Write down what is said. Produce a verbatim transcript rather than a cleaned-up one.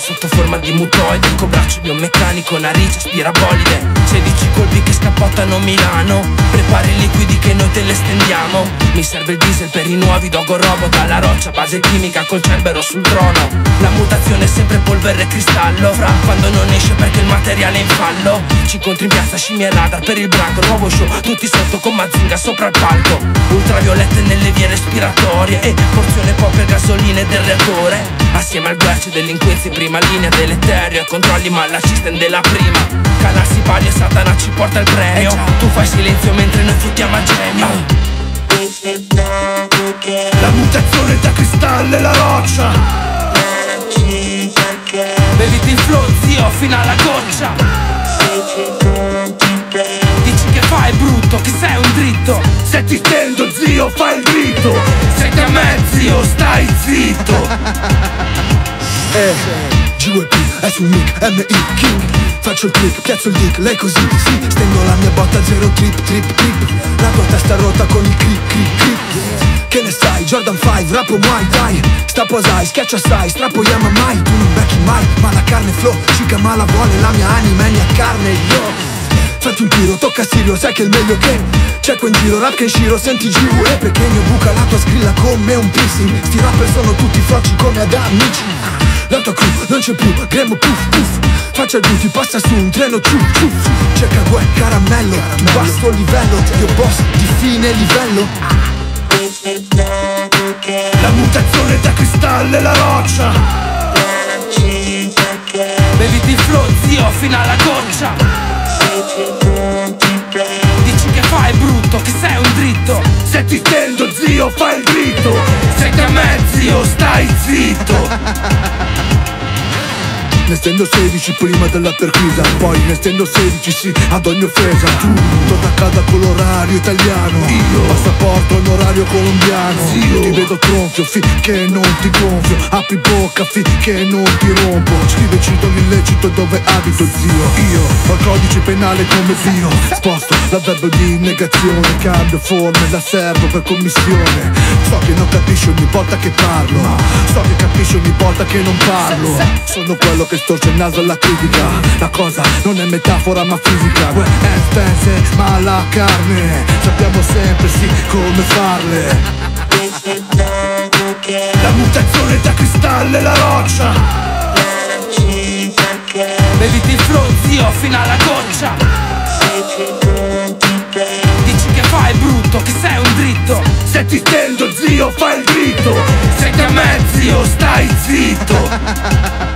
sotto forma di mutoide. Il braccio di un meccanico, narice spirabolide. Sedici colpi che scappottano Milano. Prepari i liquidi che noi te le stendiamo. Mi serve il diesel per i nuovi Dogo Robot. Alla roccia, base chimica col cerbero sul trono. La mutazione è sempre polvere e cristallo. Fra quando non esce perché il materiale è in fallo. Ci incontri in piazza, scimmie e radar per il branco. Nuovo show, tutti sotto con Mazinga sopra il palco. Ultraviolette nelle vie respiratorie e porzione poche gasoline del reattore. Assieme al guercio delinquenzi prima linea deleterio. E controlli ma la system della prima. Calarsi pali e Satana ci porta il premio. Tu fai silenzio mentre noi fruttiamo a genio. La mutazione tra cristallo e la roccia. Beviti il flow zio fino alla goccia. Dici che fai brutto, che sei un dritto. Se ti stendo zio fai il grito. Se ti a me zio stai zitto. Eh, G W P, S un mic, M I King. Faccio il click, piazzo il dick, lei così, sì. Stendo la mia botta, zero trip, trip, trip. La tua testa rotta con il click, click, click. Che ne sai, Jordan cinque, rapo Muay Thai. Sta posai, schiaccia assai, strappo Yama mai. Tu non becchi mai, ma la carne flow. Cica ma la vuole, la mia anima è mia carne, yo. Fatti un tiro, tocca Sirio, sai che è il meglio che c'è qua in giro, rap che in Shiro, senti G U E pequeño, buca la tua scrilla come un piercing. Sti rapper sono tutti froci come ad amici. La tua crew non c'è più, gremo puff puff. Faccia giù, ti passa su un treno ciuff ciuff. Cerca guè, caramello, tu basso livello. Io boss di fine livello. La mutazione tra cristallo e la roccia. Beviti il flow zio fino alla goccia. Dici che fai brutto, che sei un dritto. Se ti stendo zio fai il grito. Se ti a me zio stai zitto. Ne stendo sedici prima della perquisa. Poi ne stendo sedici sì, ad ogni offesa. Tu torna a casa con l'orario italiano. Io passaporto onorario colombiano. Zio Ti vedo tronfio finché non ti gonfio. Apri bocca finché non ti rompo. Scrive cito l'illecito dove abito zio. Io ho il codice penale come Dio. Sposto l'avverbio di negazione. Cambio forme, la servo per commissione. So che non capisci ogni volta che parlo. So che capisci ogni volta che non parlo. Sono quello che storce il naso alla critica. La cosa non è metafora ma fisica. Uè, è spense ma la carne. Sappiamo sempre sì come farle. La mutazione tra cristallo e la roccia. Beviti il flow zio fino alla goccia. Dici che fai brutto, che sei un dritto. Se ti stendo zio fai il grito. Se ti a me zio stai zitto.